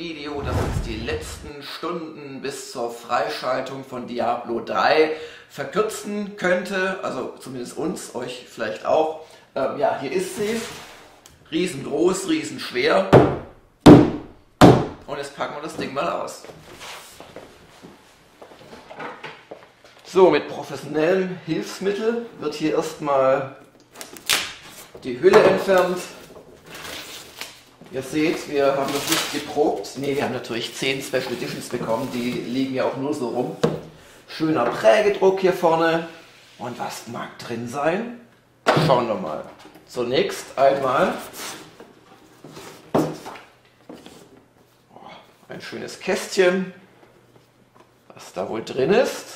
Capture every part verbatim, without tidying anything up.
Video, das uns die letzten Stunden bis zur Freischaltung von Diablo drei verkürzen könnte, also zumindest uns, euch vielleicht auch. Ähm, ja, hier ist sie, riesengroß, riesenschwer, und jetzt packen wir das Ding mal aus. So, mit professionellem Hilfsmittel wird hier erstmal die Hülle entfernt. Ihr seht, wir haben das nicht geprobt. Ne, wir haben natürlich zehn Special Editions bekommen, die liegen ja auch nur so rum. Schöner Prägedruck hier vorne. Und was mag drin sein? Schauen wir mal. Zunächst einmal ein schönes Kästchen, was da wohl drin ist.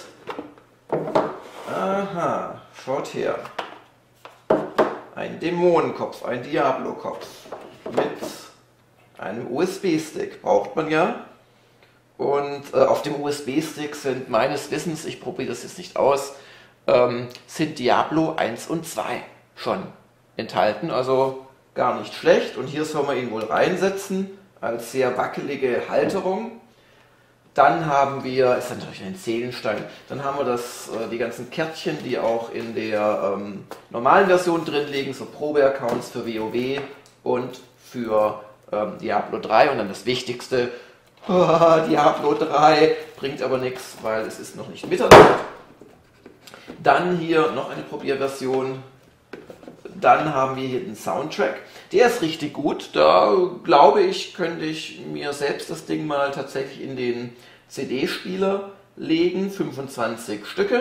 Aha, schaut her. Ein Dämonenkopf, ein Diablo-Kopf mit einem U S B-Stick, braucht man ja. Und äh, auf dem U S B-Stick sind meines Wissens, ich probiere das jetzt nicht aus, ähm, sind Diablo eins und zwei schon enthalten, also gar nicht schlecht. Und hier soll man ihn wohl reinsetzen, als sehr wackelige Halterung. Dann haben wir, ist natürlich ein Seelenstein, dann haben wir das, äh, die ganzen Kärtchen, die auch in der ähm, normalen Version drin liegen, so Probe-Accounts für WoW und für ähm, Diablo drei. Und dann das Wichtigste, oh, Diablo drei, bringt aber nichts, weil es ist noch nicht Mitternacht. Dann hier noch eine Probierversion. Dann haben wir hier den Soundtrack. Der ist richtig gut. Da glaube ich, könnte ich mir selbst das Ding mal tatsächlich in den C D-Spieler legen. fünfundzwanzig Stücke.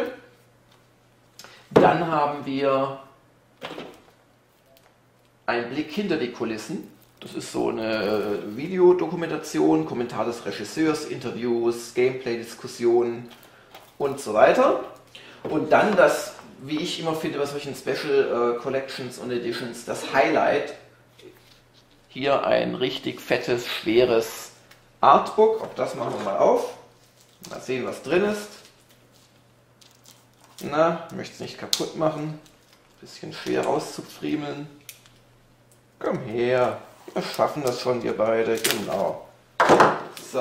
Dann haben wir einen Blick hinter die Kulissen. Das ist so eine Videodokumentation, Kommentar des Regisseurs, Interviews, Gameplay-Diskussionen und so weiter. Und dann das, wie ich immer finde, bei solchen Special äh, Collections und Editions, das Highlight. Hier ein richtig fettes, schweres Artbook. Auch das machen wir mal auf. Mal sehen, was drin ist. Na, ich möchte es nicht kaputt machen. Bisschen schwer rauszufriemeln. Komm her. Wir schaffen das schon, wir beide. Genau. So.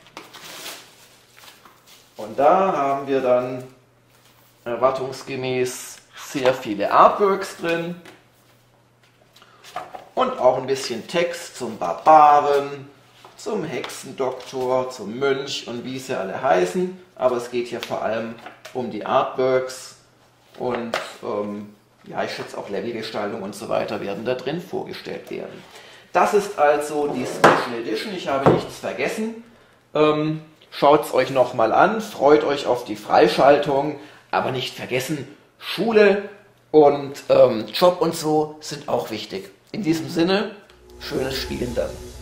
Und da haben wir dann erwartungsgemäß sehr viele Artworks drin und auch ein bisschen Text zum Barbaren, zum Hexendoktor, zum Mönch und wie sie alle heißen. Aber es geht hier vor allem um die Artworks und ähm, ja, ich schätze auch Levelgestaltung und so weiter werden da drin vorgestellt werden. Das ist also die Special Edition. Ich habe nichts vergessen. Ähm, Schaut es euch nochmal an, freut euch auf die Freischaltung. Aber nicht vergessen, Schule und ähm, Job und so sind auch wichtig. In diesem Sinne, schönes Spielen dann.